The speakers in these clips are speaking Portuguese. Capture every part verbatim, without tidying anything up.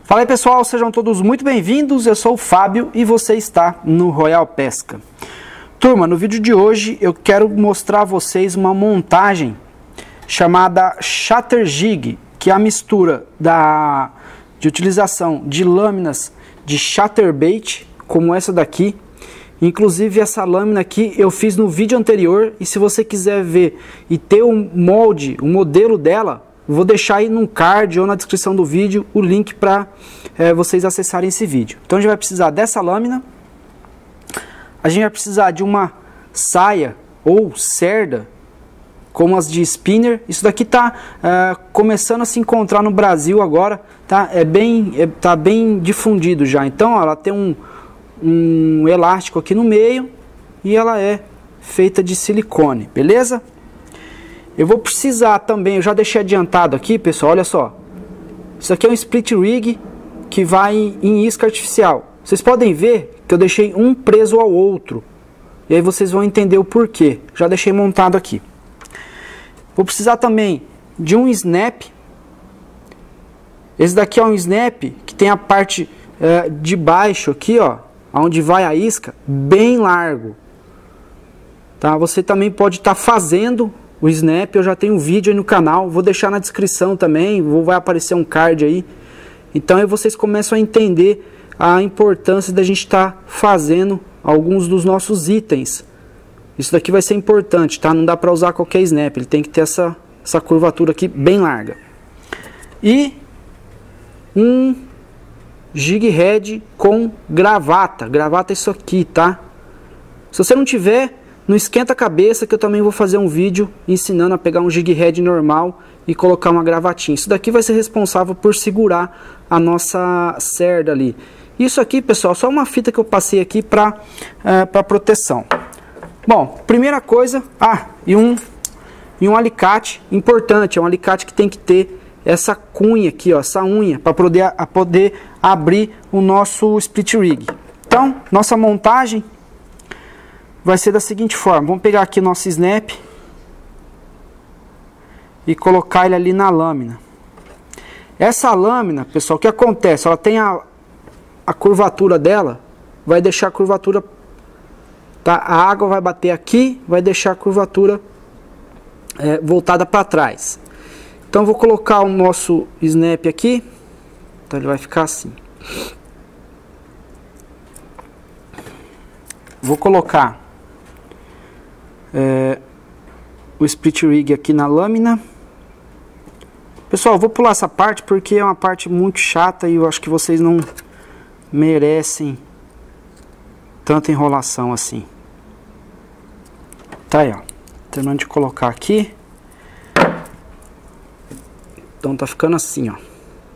Fala aí pessoal, sejam todos muito bem-vindos, eu sou o Fábio e você está no Royal Pesca. Turma, no vídeo de hoje eu quero mostrar a vocês uma montagem chamada Chatter Jig, que é a mistura da, de utilização de lâminas de chatterbait, como essa daqui. Inclusive essa lâmina aqui eu fiz no vídeo anterior, e se você quiser ver e ter um molde, um modelo dela, vou deixar aí no card ou na descrição do vídeo o link para é, vocês acessarem esse vídeo. Então a gente vai precisar dessa lâmina, a gente vai precisar de uma saia ou cerda, como as de spinner. Isso daqui tá é, começando a se encontrar no Brasil agora, tá? É bem, é, tá bem difundido já. Então ó, ela tem um, um elástico aqui no meio e ela é feita de silicone, beleza? Eu vou precisar também, eu já deixei adiantado aqui, pessoal, olha só. Isso aqui é um split rig que vai em isca artificial. Vocês podem ver que eu deixei um preso ao outro. E aí vocês vão entender o porquê. Já deixei montado aqui. Vou precisar também de um snap. Esse daqui é um snap que tem a parte é, de baixo aqui, ó, onde vai a isca, bem largo. Tá? Você também pode estar tá fazendo o snap, eu já tenho um vídeo aí no canal, vou deixar na descrição também, vou, vai aparecer um card aí. Então aí vocês começam a entender a importância da gente estar tá fazendo alguns dos nossos itens. Isso daqui vai ser importante, tá? Não dá para usar qualquer snap, ele tem que ter essa, essa curvatura aqui bem larga. E um jig head com gravata, gravata é isso aqui, tá? Se você não tiver, não esquenta a cabeça, que eu também vou fazer um vídeo ensinando a pegar um jig head normal e colocar uma gravatinha. Isso daqui vai ser responsável por segurar a nossa cerda ali. Isso aqui, pessoal, só uma fita que eu passei aqui para é, para proteção. Bom, primeira coisa, ah, e um, e um alicate importante, é um alicate que tem que ter essa cunha aqui, ó, essa unha, para poder, a poder abrir o nosso split rig. Então, nossa montagem vai ser da seguinte forma. Vamos pegar aqui nosso snap e colocar ele ali na lâmina. Essa lâmina, pessoal, o que acontece? Ela tem a, a curvatura dela, vai deixar a curvatura, tá? A água vai bater aqui, vai deixar a curvatura é, voltada para trás. Então vou colocar o nosso snap aqui, então ele vai ficar assim. Vou colocar É, o split rig aqui na lâmina. Pessoal, eu vou pular essa parte porque é uma parte muito chata e eu acho que vocês não merecem tanta enrolação assim. Tá aí, ó, terminando de colocar aqui. Então tá ficando assim, ó.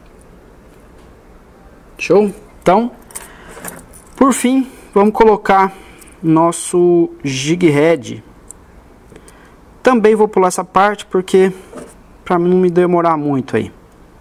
Show? Então, por fim, vamos colocar nosso jig head. Também vou pular essa parte porque para não me demorar muito aí.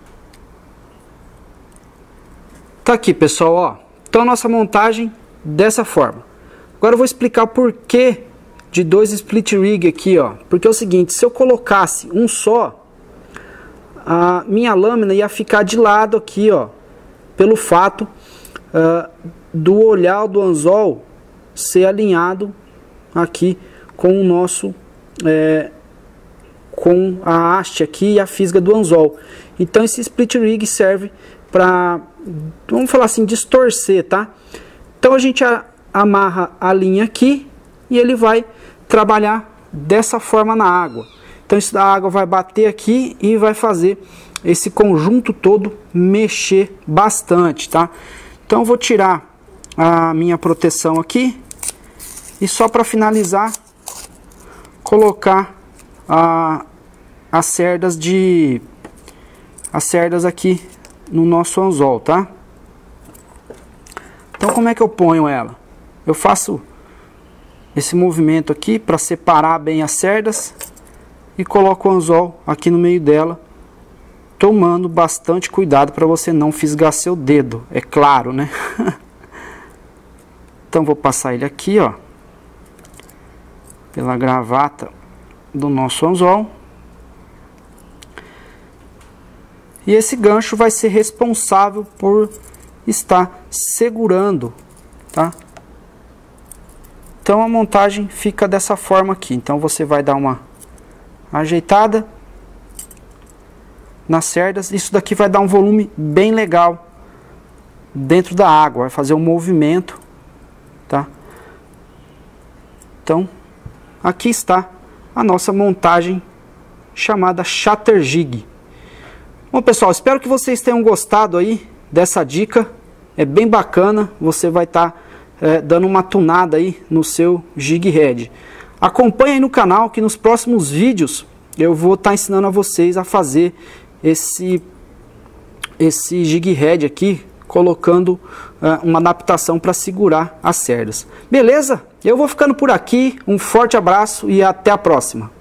Tá aqui, pessoal, ó. Então a nossa montagem dessa forma. Agora eu vou explicar o porquê de dois split rig aqui, ó. Porque é o seguinte, se eu colocasse um só, a minha lâmina ia ficar de lado aqui, ó, pelo fato uh, do olhar do anzol ser alinhado aqui com o nosso É, com a haste aqui e a fisga do anzol. Então esse split rig serve para, vamos falar assim, distorcer, tá? Então a gente a, amarra a linha aqui e ele vai trabalhar dessa forma na água. Então isso da água vai bater aqui e vai fazer esse conjunto todo mexer bastante, tá? Então eu vou tirar a minha proteção aqui e só para finalizar colocar a, as cerdas de as cerdas aqui no nosso anzol, tá? Então como é que eu ponho ela? Eu faço esse movimento aqui para separar bem as cerdas e coloco o anzol aqui no meio dela, tomando bastante cuidado para você não fisgar seu dedo, é claro, né? Então vou passar ele aqui, ó, pela gravata do nosso anzol. E esse gancho vai ser responsável por estar segurando, tá? Então a montagem fica dessa forma aqui. Então você vai dar uma ajeitada nas cerdas. Isso daqui vai dar um volume bem legal dentro da água, vai fazer um movimento, tá? Então aqui está a nossa montagem chamada Shatter Jig. Bom, pessoal, espero que vocês tenham gostado aí dessa dica. É bem bacana, você vai estar tá, é, dando uma tunada aí no seu jig head. Acompanhe aí no canal que nos próximos vídeos eu vou estar tá ensinando a vocês a fazer esse esse jig head aqui, colocando uh, uma adaptação para segurar as cerdas. Beleza? Eu vou ficando por aqui, um forte abraço e até a próxima.